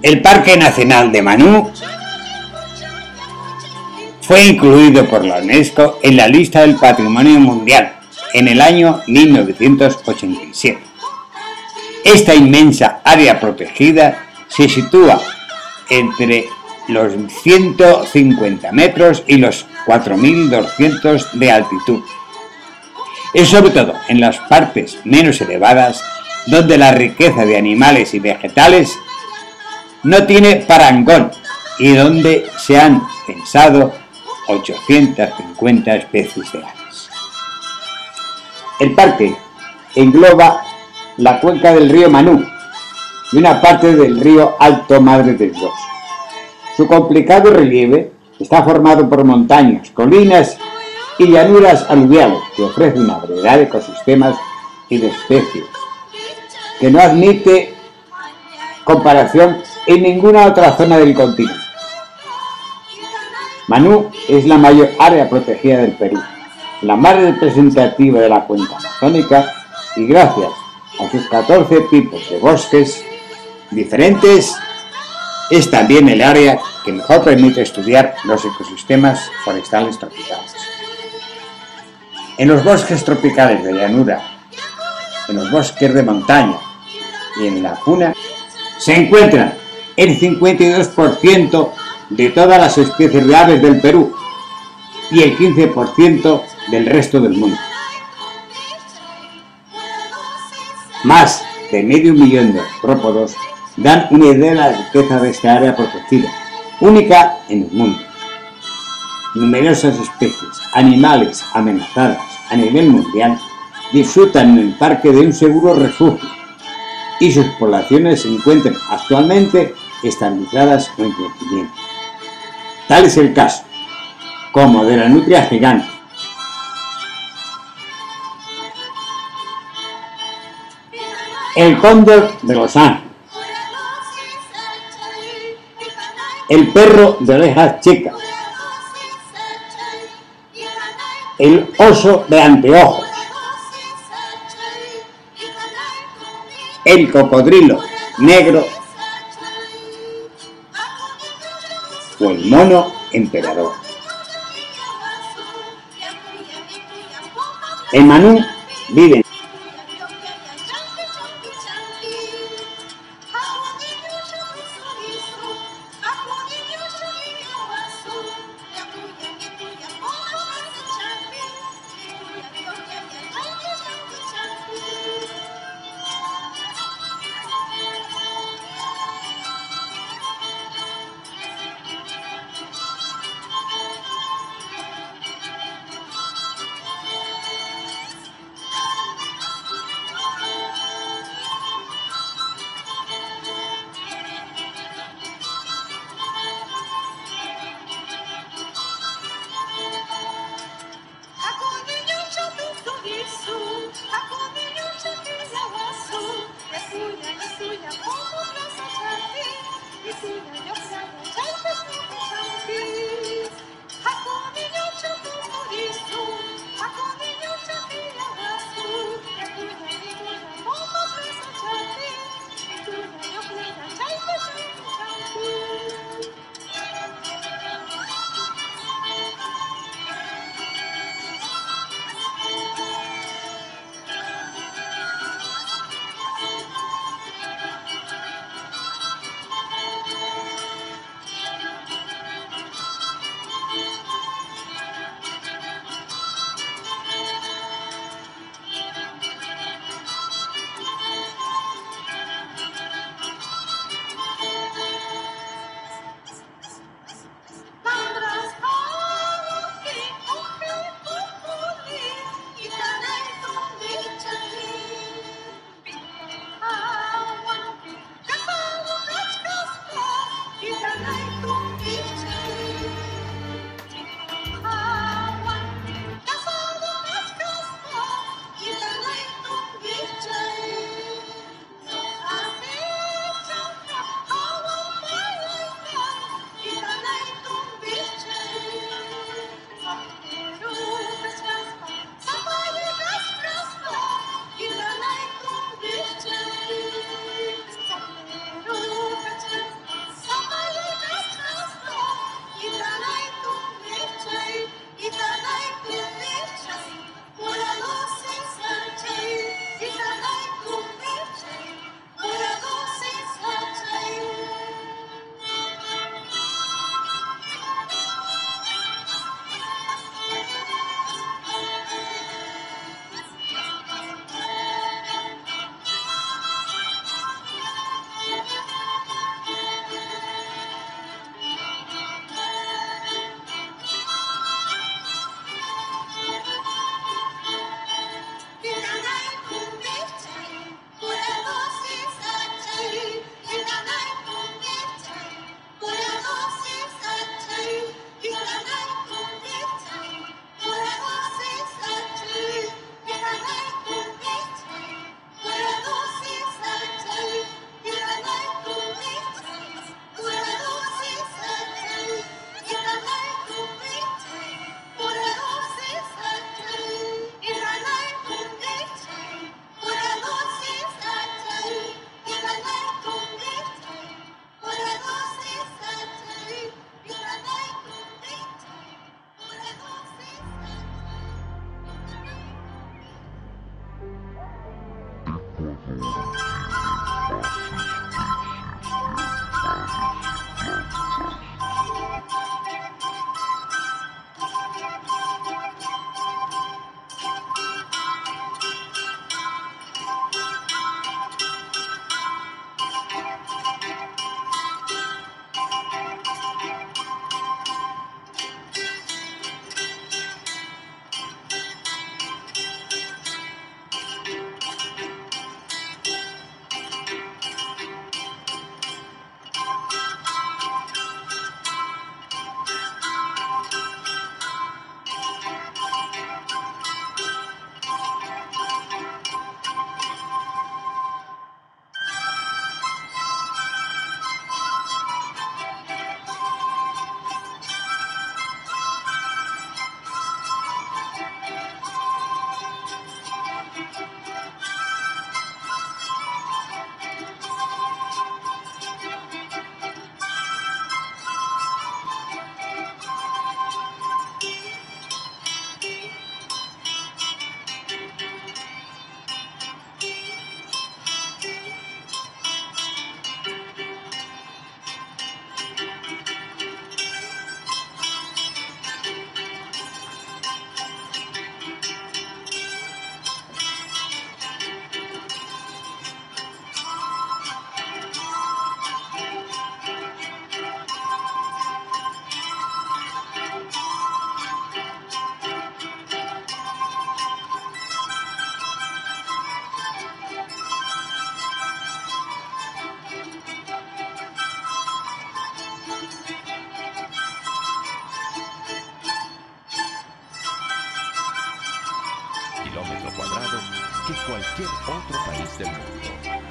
El Parque Nacional de Manú fue incluido por la UNESCO en la lista del Patrimonio Mundial en el año 1987. Esta inmensa área protegida se sitúa entre los 150 metros y los 4.200 de altitud. Es sobre todo en las partes menos elevadas donde la riqueza de animales y vegetales no tiene parangón y donde se han censado 850 especies de aves. El parque engloba la cuenca del río Manú y una parte del río Alto Madre de Dios. Su complicado relieve está formado por montañas, colinas y llanuras aluviales que ofrecen una variedad de ecosistemas y de especies que no admite comparación en ninguna otra zona del continente. Manú es la mayor área protegida del Perú, la más representativa de la cuenca amazónica y gracias a sus 14 tipos de bosques diferentes, es también el área que mejor permite estudiar los ecosistemas forestales tropicales. En los bosques tropicales de llanura, en los bosques de montaña y en la puna se encuentran el 52% de todas las especies de aves del Perú y el 15% del resto del mundo. Más de medio millón de artrópodos dan una idea de la riqueza de esta área protegida, única en el mundo. Numerosas especies animales amenazadas a nivel mundial disfrutan en el parque de un seguro refugio y sus poblaciones se encuentran actualmente estabilizadas o en crecimiento. Tal es el caso, como de la nutria gigante, el cóndor de Los Ángeles, el perro de orejas chicas, el oso de anteojos, el cocodrilo negro o el mono emperador. En Manú viven cualquier otro país del mundo.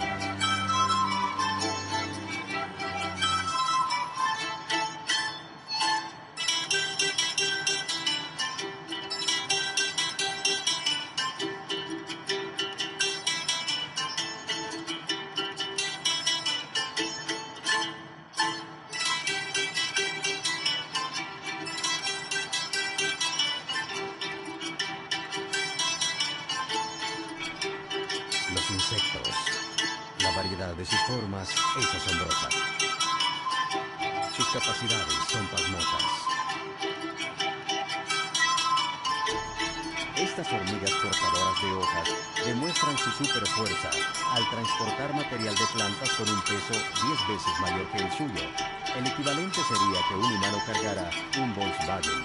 Los insectos. La variedad de sus formas es asombrosa. Sus capacidades son pasmosas. Estas hormigas portadoras de hojas demuestran su superfuerza al transportar material de plantas con un peso 10 veces mayor que el suyo. El equivalente sería que un humano cargara un Volkswagen.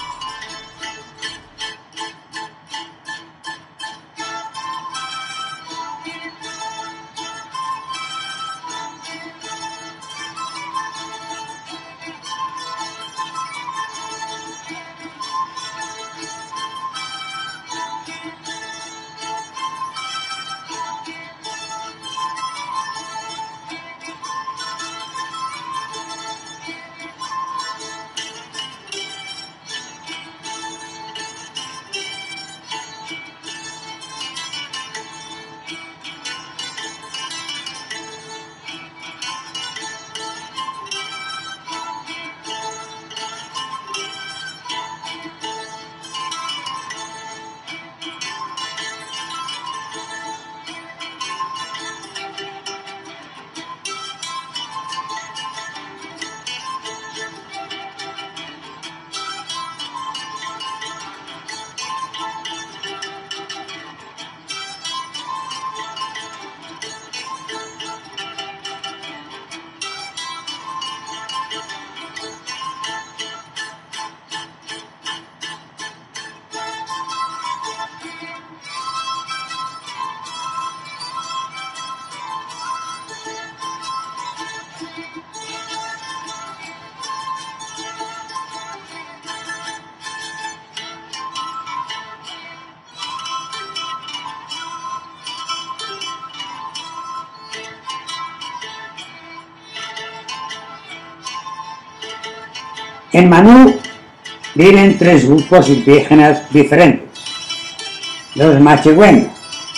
En Manú viven 3 grupos indígenas diferentes: los Machigüeños,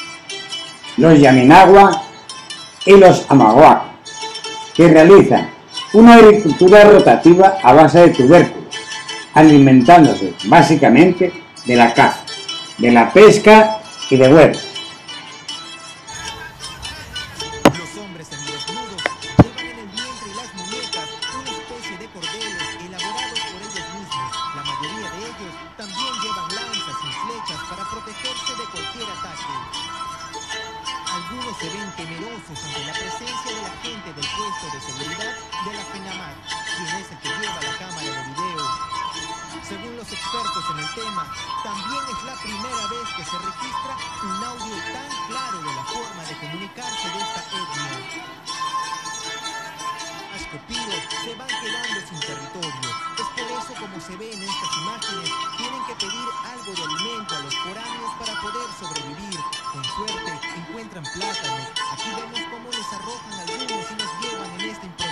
los Yaminagua y los Amaguac, que realizan una agricultura rotativa a base de tubérculos, alimentándose básicamente de la caza, de la pesca y de huevos. Los hombres semidesnudos llevan en el vientre y las muñecas una especie de cordeles elaborados por ellos mismos. La mayoría de ellos también llevan lanzas y flechas para protegerse de cualquier ataque. Algunos se ven temerosos ante la presencia del agente del puesto de seguridad de la FENAMAC, quien es el que lleva la cámara de video. Según los expertos en el tema, también es la primera vez que se registra un audio tan claro de la forma de comunicarse de esta etnia. Ascopío se van quedando sin territorio. Es por eso, como se ve en estas imágenes, tienen que pedir algo de alimento a los foráneos para poder sobrevivir. Con suerte encuentran plátanos. Aquí vemos cómo les arrojan algunos y los llevan en esta improvisación.